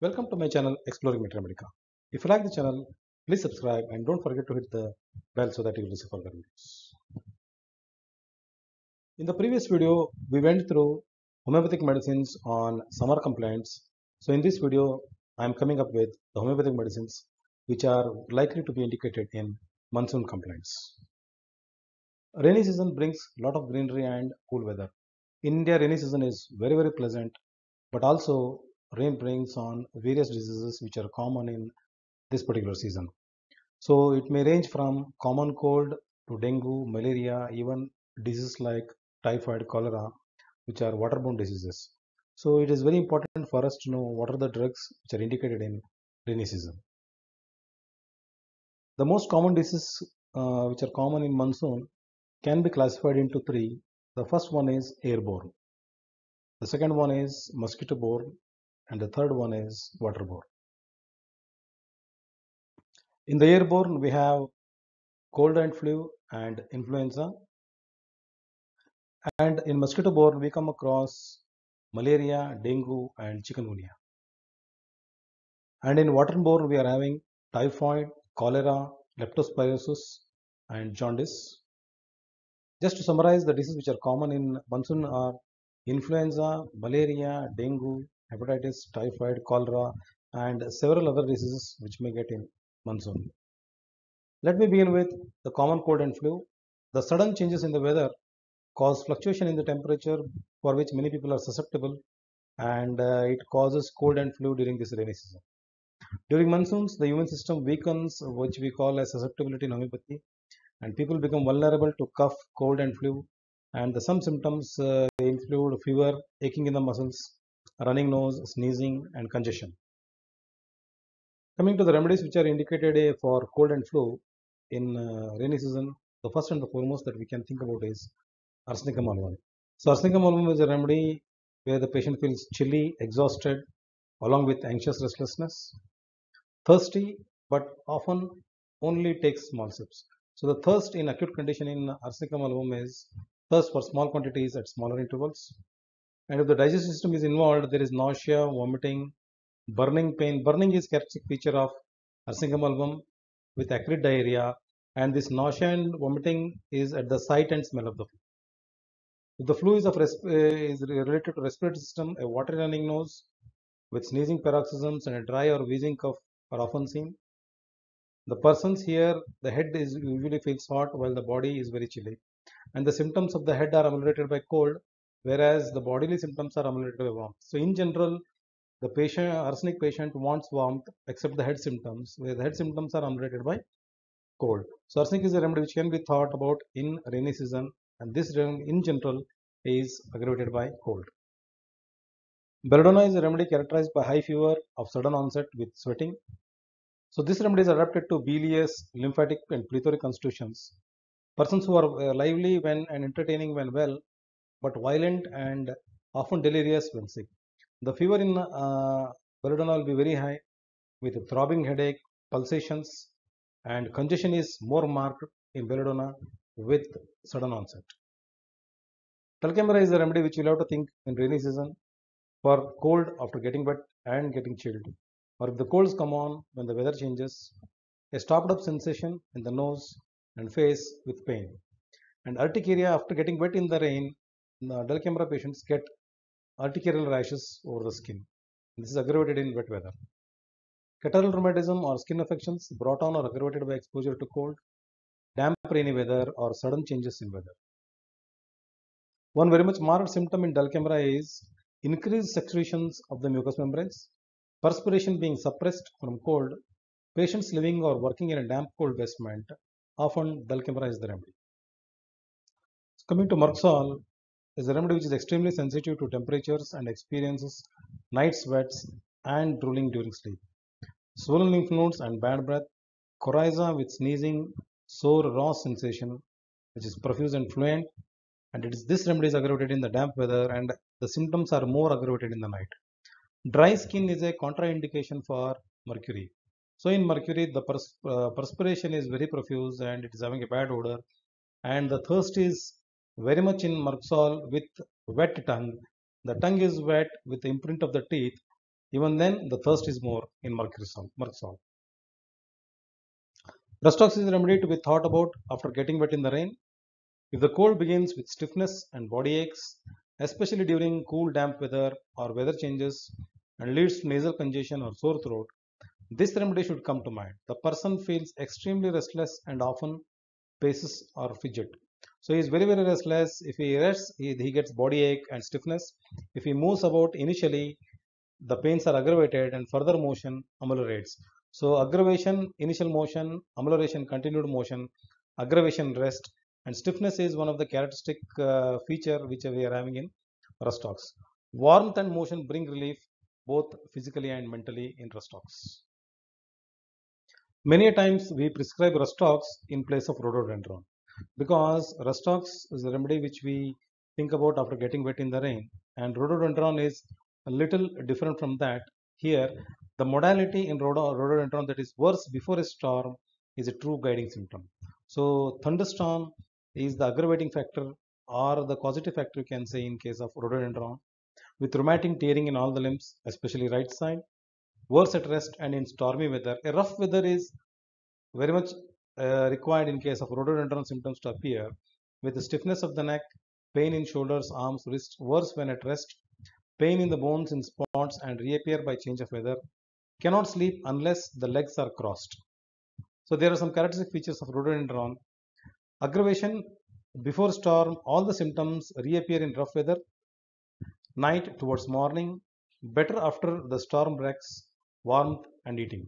Welcome to my channel Exploring Metromedica. If you like the channel, please subscribe and don't forget to hit the bell so that you will receive further videos. In the previous video, we went through homeopathic medicines on summer complaints. So in this video, I am coming up with the homeopathic medicines which are likely to be indicated in monsoon complaints. Rainy season brings a lot of greenery and cool weather. In India, rainy season is very pleasant, but also rain brings on various diseases which are common in this particular season. So it may range from common cold to dengue, malaria, even diseases like typhoid, cholera, which are waterborne diseases. So it is very important for us to know what are the drugs which are indicated in rainy season. The most common diseases which are common in monsoon can be classified into three. The first one is airborne. The second one is mosquito-borne, and the third one is waterborne. In the airborne, we have cold and flu and influenza. And in mosquito-borne, we come across malaria, dengue, and chikungunya. And in waterborne, we are having typhoid, cholera, leptospirosis, and jaundice. Just to summarize, the diseases which are common in monsoon are influenza, malaria, dengue, hepatitis, typhoid, cholera, and several other diseases which may get in monsoon. Let me begin with the common cold and flu. The sudden changes in the weather cause fluctuation in the temperature for which many people are susceptible, and it causes cold and flu during this rainy season. During monsoons, the immune system weakens, which we call as susceptibility in homeopathy, and people become vulnerable to cough, cold, and flu. And some symptoms include fever, aching in the muscles, running nose, sneezing, and congestion. Coming to the remedies which are indicated for cold and flu in rainy season, the first and the foremost that we can think about is arsenicum alum. So arsenicum alum is a remedy where the patient feels chilly, exhausted, along with anxious restlessness, thirsty, but often only takes small sips. So the thirst in acute condition in arsenicum alum is thirst for small quantities at smaller intervals. And if the digestive system is involved, there is nausea, vomiting, burning pain. Burning is characteristic feature of arsenicum alum with acrid diarrhea, and this nausea and vomiting is at the sight and smell of the flu. If the flu is related to respiratory system, a watery running nose with sneezing paroxysms and a dry or wheezing cough are often seen. The persons here, the head is usually feels hot while the body is very chilly, and the symptoms of the head are ameliorated by cold, whereas the bodily symptoms are ameliorated by warmth. So in general, the arsenic patient wants warmth except the head symptoms, where the head symptoms are ameliorated by cold. So arsenic is a remedy which can be thought about in rainy season, and this in general is aggravated by cold. Belladonna is a remedy characterized by high fever of sudden onset with sweating. So this remedy is adapted to bilious, lymphatic, and plethoric constitutions. Persons who are lively when and entertaining when well, but violent and often delirious when sick. The fever in belladonna will be very high with a throbbing headache, pulsations, and congestion is more marked in belladonna with sudden onset. Talcamera is a remedy which you will have to think in rainy season for cold after getting wet and getting chilled, or if the colds come on when the weather changes, a stopped up sensation in the nose and face with pain, and urticaria after getting wet in the rain. The Dell'Cambra patients get urticarial rashes over the skin. This is aggravated in wet weather. Catarrhal rheumatism or skin affections brought on or aggravated by exposure to cold, damp rainy weather, or sudden changes in weather. One very much marked symptom in Dell'Cambra is increased secretions of the mucous membranes, perspiration being suppressed from cold. Patients living or working in a damp cold basement, often Dell'Cambra is the remedy. Coming to Merxol, is a remedy which is extremely sensitive to temperatures and experiences night sweats and drooling during sleep, swollen lymph nodes and bad breath, coryza with sneezing, sore raw sensation, which is profuse and fluent, and this remedy is aggravated in the damp weather, and the symptoms are more aggravated in the night. Dry skin is a contraindication for mercury. So in mercury, the perspiration is very profuse and it is having a bad odor, and the thirst is very much in Merxol with wet tongue. The tongue is wet with the imprint of the teeth, Even then, the thirst is more in mercury salt. Rustox is a remedy to be thought about after getting wet in the rain. If the cold begins with stiffness and body aches, especially during cool, damp weather or weather changes, and leads to nasal congestion or sore throat, this remedy should come to mind. The person feels extremely restless and often paces or fidget. So he is very, very restless. If he rests, he gets body ache and stiffness. If he moves about initially, the pains are aggravated and further motion ameliorates. So aggravation, initial motion, amelioration, continued motion, aggravation, rest, and stiffness is one of the characteristic feature which we are having in Rustox. Warmth and motion bring relief both physically and mentally in Rustox. Many times we prescribe Rustox in place of rhododendron because Rustox is a remedy which we think about after getting wet in the rain, and rhododendron is a little different from that. Here, the modality in rhododendron that is worse before a storm is a true guiding symptom. So, thunderstorm is the aggravating factor or the causative factor, you can say, in case of rhododendron, with rheumatic tearing in all the limbs, especially right side, worse at rest and in stormy weather. A rough weather is very much required in case of rhododendron symptoms to appear, with the stiffness of the neck, pain in shoulders, arms, wrists, worse when at rest, pain in the bones in spots and reappear by change of weather, cannot sleep unless the legs are crossed. So there are some characteristic features of rhododendron. Aggravation before storm, all the symptoms reappear in rough weather, night towards morning, better after the storm breaks, warmth and eating.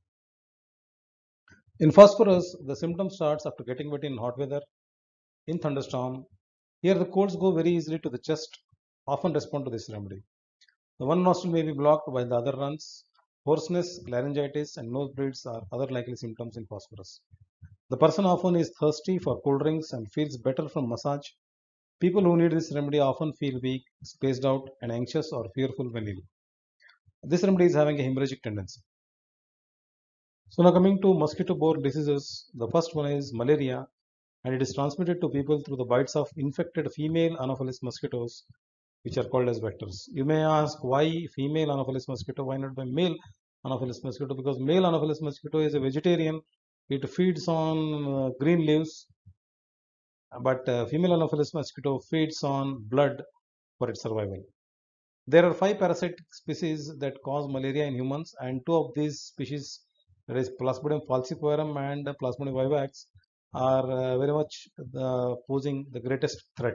In phosphorus, the symptom starts after getting wet in hot weather. In thunderstorm, here the colds go very easily to the chest, often respond to this remedy. The one nostril may be blocked while the other runs. Hoarseness, laryngitis, and nosebleeds are other likely symptoms in phosphorus. The person often is thirsty for cold drinks and feels better from massage. People who need this remedy often feel weak, spaced out, and anxious or fearful when ill. This remedy is having a hemorrhagic tendency. So now coming to mosquito-borne diseases, the first one is malaria, and it is transmitted to people through the bites of infected female Anopheles mosquitoes, which are called as vectors. You may ask why female Anopheles mosquito, why not by male Anopheles mosquito? Because male Anopheles mosquito is a vegetarian, it feeds on green leaves, but female Anopheles mosquito feeds on blood for its survival. There are 5 parasitic species that cause malaria in humans, and 2 of these species, that is Plasmodium falciparum and Plasmodium vivax, are very much posing the greatest threat.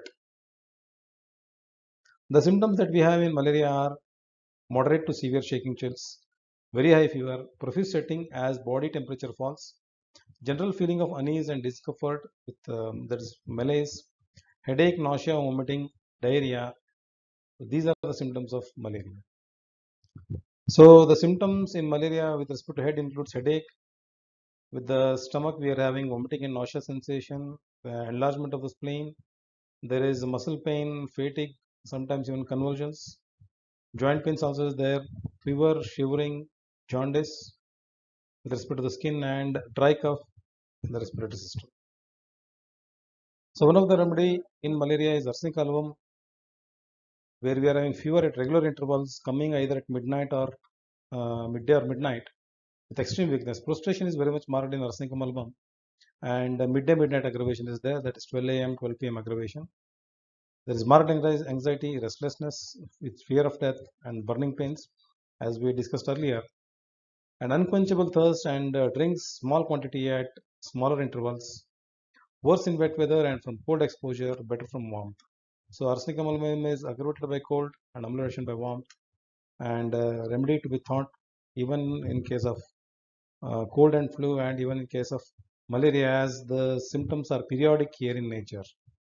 The symptoms that we have in malaria are moderate to severe shaking chills, very high fever, profuse sweating as body temperature falls, general feeling of unease and discomfort with that is malaise, headache, nausea, vomiting, diarrhea. These are the symptoms of malaria. So the symptoms in malaria with respect to head includes headache. With the stomach, we are having vomiting and nausea sensation, enlargement of the spleen. There is muscle pain, fatigue, sometimes even convulsions. Joint pains also is there, fever, shivering, jaundice with respect to the skin, and dry cough in the respiratory system. So one of the remedy in malaria is arsenic alum, where we are having fever at regular intervals, coming either at midnight or midday or midnight with extreme weakness. Prostration is very much marked in arsenicum album, and midnight aggravation is there, that is 12 a.m., 12 p.m. aggravation. There is marked anxiety, restlessness with fear of death, and burning pains, as we discussed earlier, and unquenchable thirst, and drinks small quantity at smaller intervals, worse in wet weather and from cold exposure, better from warmth. So arsenic amalgam is aggravated by cold and amelioration by warmth, and remedy to be thought even in case of cold and flu, and even in case of malaria, as the symptoms are periodic here in nature.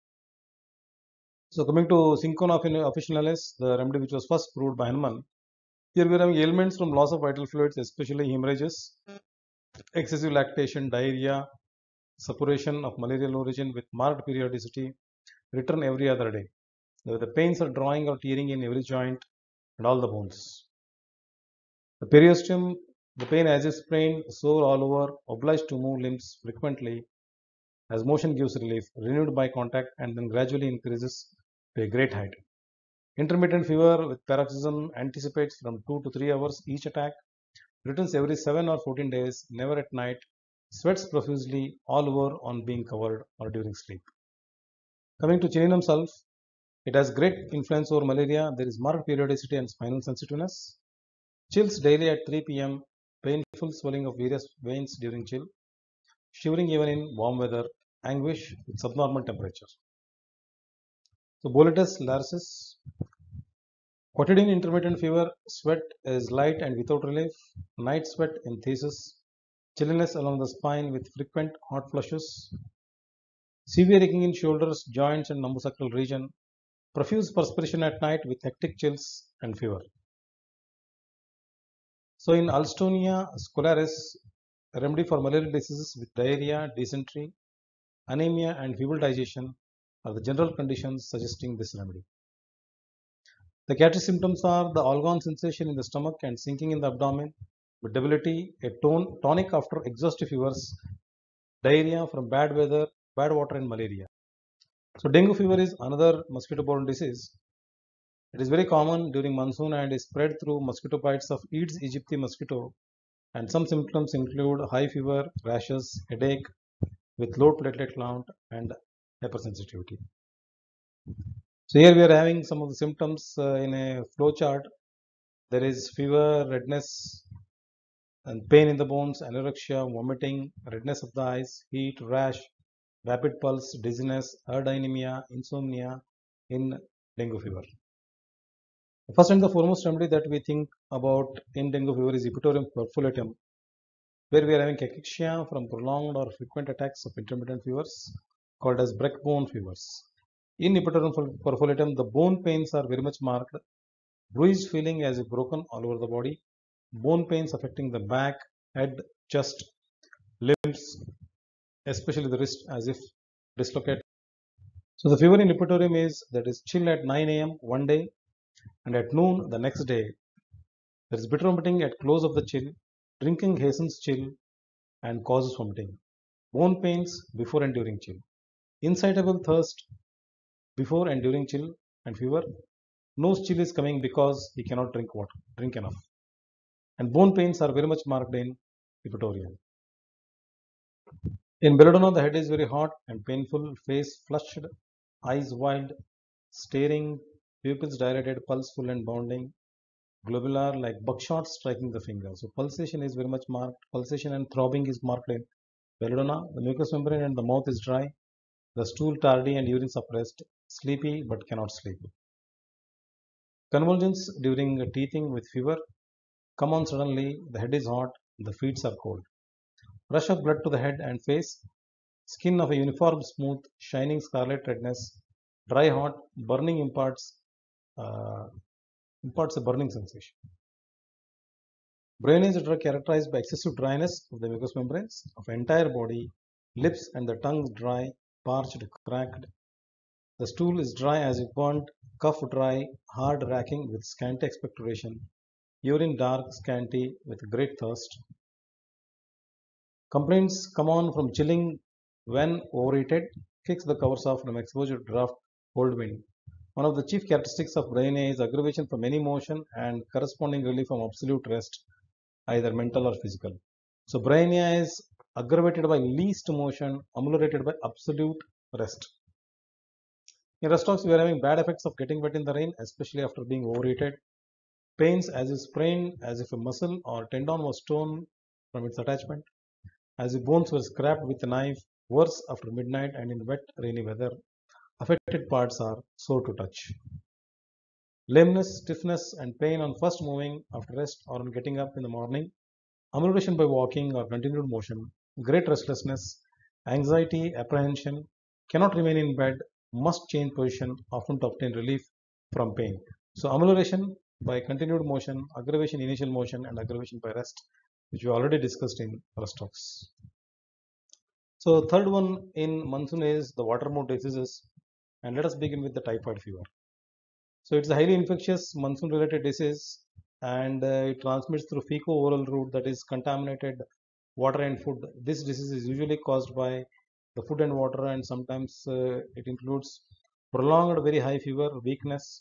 So coming to Cinchona officinalis, the remedy which was first proved by Hahnemann. Here we are having ailments from loss of vital fluids, especially hemorrhages, excessive lactation, diarrhea, suppuration of malarial origin with marked periodicity, return every other day. The pains are drawing or tearing in every joint and all the bones. The periosteum, the pain as if sprain, sore all over, obliged to move limbs frequently, as motion gives relief, renewed by contact, and then gradually increases to a great height. Intermittent fever with paroxysm anticipates from 2 to 3 hours each attack, returns every 7 or 14 days, never at night, sweats profusely all over on being covered or during sleep. Coming to Chininum sulph, it has great influence over malaria. There is marked periodicity and spinal sensitiveness. Chills daily at 3 p.m., painful swelling of various veins during chill, shivering even in warm weather, anguish with subnormal temperature. So Boletus larycis, quotidian intermittent fever, sweat is light and without relief, night sweat in thesis, chilliness along the spine with frequent hot flushes, severe aching in shoulders, joints and lumbosacral region, profuse perspiration at night with hectic chills and fever. So in Alstonia scolaris, a remedy for malarial diseases with diarrhea, dysentery, anemia and feeble digestion are the general conditions suggesting this remedy. The gastric symptoms are the Algon sensation in the stomach and sinking in the abdomen, with debility, a tonic after exhaustive fevers, diarrhea from bad weather, bad water and malaria. So dengue fever is another mosquito-borne disease. It is very common during monsoon and is spread through mosquito bites of Aedes aegypti mosquito, and some symptoms include high fever, rashes, headache with low platelet count and hypersensitivity. So here we are having some of the symptoms in a flow chart. There is fever, redness and pain in the bones, anorexia, vomiting, redness of the eyes, heat, rash, rapid pulse, dizziness, eudaenemia, insomnia in dengue fever. The first and the foremost remedy that we think about in dengue fever is Epitorium perfolitum, where we are having cachexia from prolonged or frequent attacks of intermittent fevers called as Breck bone fevers. In Epitorium perfolitum, the bone pains are very much marked, bruised feeling as if broken all over the body, bone pains affecting the back, head, chest, limbs, especially the wrist as if dislocated. So the fever in Epitorium is that is chill at 9 a.m. one day and at noon the next day. There is bitter vomiting at close of the chill, drinking hastens chill and causes vomiting, bone pains before and during chill, insatiable thirst before and during chill and fever, nose chill is coming because he cannot drink enough, and bone pains are very much marked in Epitorium. In belladonna, the head is very hot and painful, face flushed, eyes wild, staring, pupils dilated, pulse full and bounding, globular like buckshot striking the finger. So pulsation is very much marked. Pulsation and throbbing is marked in belladonna. The mucous membrane and the mouth is dry. The stool tardy and urine suppressed. Sleepy but cannot sleep. Convulsions during teething with fever. Come on suddenly. The head is hot. The feet are cold. Rush of blood to the head and face. Skin of a uniform smooth, shining scarlet redness. Dry hot. Burning imparts a burning sensation. Brain is a drug characterized by excessive dryness of the mucous membranes of the entire body, lips and the tongue dry, parched, cracked. The stool is dry as if burnt, cough dry, hard racking with scanty expectoration, urine dark, scanty with great thirst. Complaints come on from chilling when overheated, kicks the covers off from exposure to draft, cold wind. One of the chief characteristics of brain is aggravation from any motion and corresponding relief from absolute rest, either mental or physical. So brainia is aggravated by least motion, ameliorated by absolute rest. In rest talks, we are having bad effects of getting wet in the rain, especially after being overheated. Pains as if sprained, as if a muscle or tendon was torn from its attachment, as if bones were scraped with a knife, worse after midnight and in wet, rainy weather. Affected parts are sore to touch. Lameness, stiffness, and pain on first moving after rest or on getting up in the morning. Amelioration by walking or continued motion. Great restlessness, anxiety, apprehension, cannot remain in bed, must change position, often to obtain relief from pain. So amelioration by continued motion, aggravation initial motion, and aggravation by rest, which we already discussed in rest talks. So third one in monsoon is the waterborne diseases, and let us begin with the typhoid fever. So it's a highly infectious monsoon related disease, and it transmits through fecal-oral route, that is contaminated water and food. This disease is usually caused by the food and water, and sometimes it includes prolonged very high fever, weakness,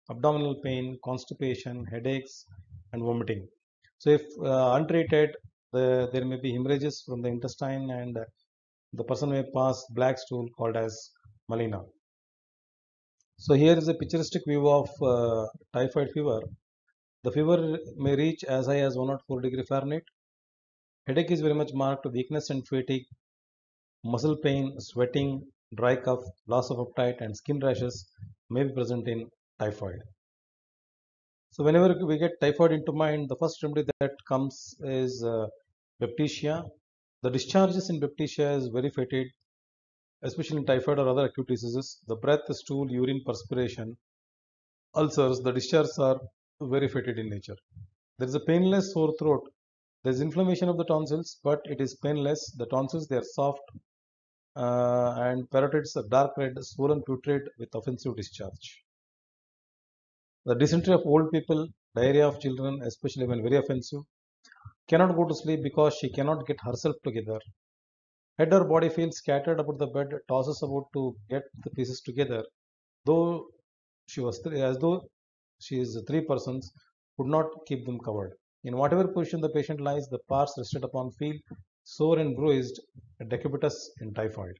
abdominal pain, constipation, headaches, and vomiting. So, if untreated, there may be hemorrhages from the intestine, and the person may pass black stool called as melena. So, here is a picturesque view of typhoid fever. The fever may reach as high as 104 degree Fahrenheit. Headache is very much marked, weakness and fatigue, muscle pain, sweating, dry cough, loss of appetite, and skin rashes may be present in typhoid. So whenever we get typhoid into mind, the first remedy that comes is baptisia. The discharges in baptisia is very fetid, especially in typhoid or other acute diseases. The breath, stool, urine, perspiration, ulcers, the discharges are very fetid in nature. There is a painless sore throat. There is inflammation of the tonsils, but it is painless. The tonsils, they are soft, and parotids are dark red, swollen, putrid with offensive discharge. The dysentery of old people, diarrhea of children, especially when very offensive, cannot go to sleep because she cannot get herself together. Head or body feels scattered about the bed, tosses about to get the pieces together, though she was as though she is three persons, could not keep them covered. In whatever position the patient lies, the parts rested upon feel sore and bruised, decubitus in typhoid.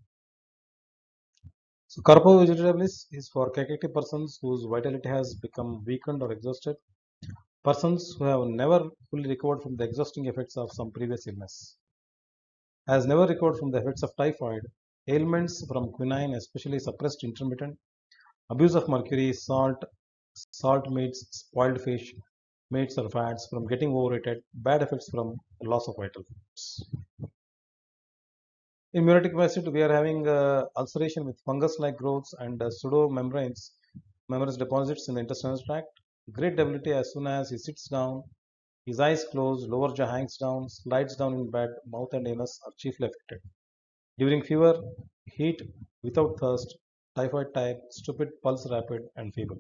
So, corpus vegetabilis is for cachectic persons whose vitality has become weakened or exhausted, persons who have never fully recovered from the exhausting effects of some previous illness, has never recovered from the effects of typhoid, ailments from quinine, especially suppressed intermittent, abuse of mercury, salt meats, spoiled fish, meats or fats from getting overrated, bad effects from loss of vital fluids. In muriatic acid, we are having ulceration with fungus-like growths and membranous deposits in the intestinal tract. Great debility as soon as he sits down, his eyes close, lower jaw hangs down, slides down in bed, mouth and anus are chiefly affected. During fever, heat without thirst, typhoid type, stupid, pulse rapid, and feeble.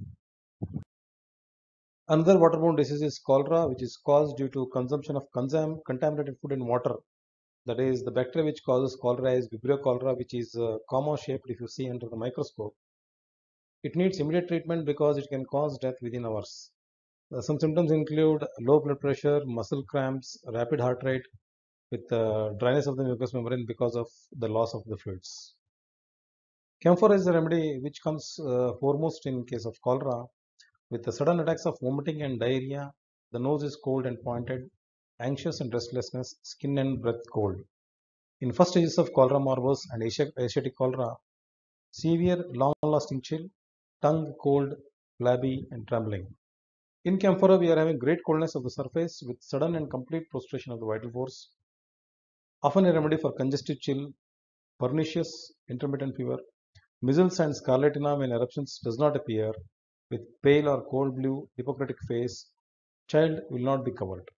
Another waterborne disease is cholera, which is caused due to consumption of contaminated food and water. That is, the bacteria which causes cholera is Vibrio cholera, which is comma shaped if you see under the microscope. It needs immediate treatment because it can cause death within hours. Some symptoms include low blood pressure, muscle cramps, rapid heart rate, with dryness of the mucous membrane because of the loss of the fluids. Camphor is the remedy which comes foremost in case of cholera. With the sudden attacks of vomiting and diarrhea, the nose is cold and pointed, anxious and restlessness, skin and breath cold. In first stages of cholera morbus and Asiatic cholera, severe long-lasting chill, tongue cold, flabby and trembling. In camphora, we are having great coldness of the surface with sudden and complete prostration of the vital force. Often a remedy for congestive chill, pernicious intermittent fever, measles and scarlatina when eruptions does not appear, with pale or cold blue Hippocratic face, child will not be covered.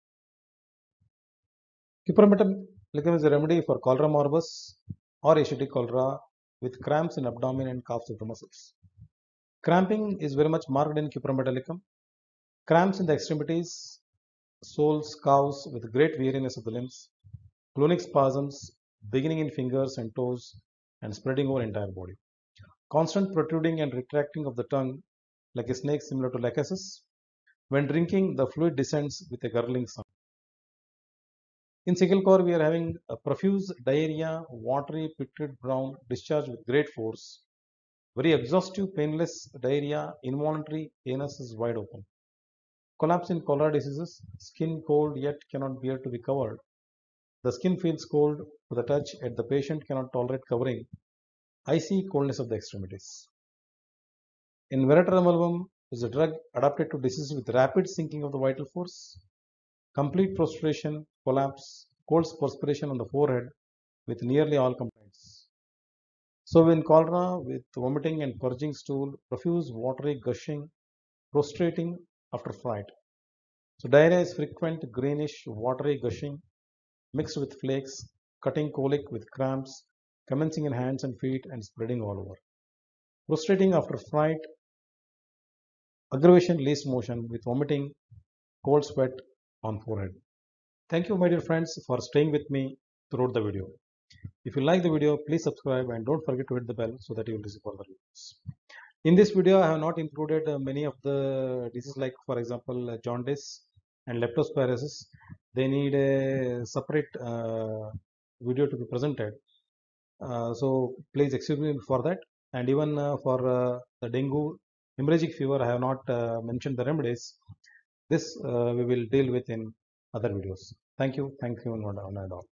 Pipermetum is a remedy for cholera morbus or Asiatic cholera with cramps in abdomen and coughs of the muscles. Cramping is very much marked in Cuprum metallicum. Cramps in the extremities, soles, calves with great weariness of the limbs, clonic spasms beginning in fingers and toes and spreading over entire body. Constant protruding and retracting of the tongue like a snake similar to lachesis. When drinking, the fluid descends with a gurgling sound. In sickle core, we are having a profuse diarrhea, watery, putrid brown, discharge with great force. Very exhaustive, painless diarrhea, involuntary, anus is wide open. Collapse in cholera diseases, skin cold yet cannot bear to be covered. The skin feels cold to the touch, yet the patient cannot tolerate covering. Icy coldness of the extremities. In Veratrum is a drug adapted to diseases with rapid sinking of the vital force, complete prostration, collapse, cold perspiration on the forehead with nearly all complaints. So in cholera with vomiting and purging stool, profuse watery gushing, prostrating after fright. So diarrhea is frequent, greenish, watery gushing, mixed with flakes, cutting colic with cramps, commencing in hands and feet and spreading all over. Prostrating after fright, aggravation, least motion with vomiting, cold sweat on forehead. Thank you, my dear friends, for staying with me throughout the video. If you like the video, please subscribe and don't forget to hit the bell so that you will receive further videos. In this video, I have not included many of the diseases like, for example, jaundice and leptospirosis. They need a separate video to be presented. So please excuse me for that. And even for the dengue hemorrhagic fever, I have not mentioned the remedies. This we will deal with in other videos. Thank you. Thank you, one and all.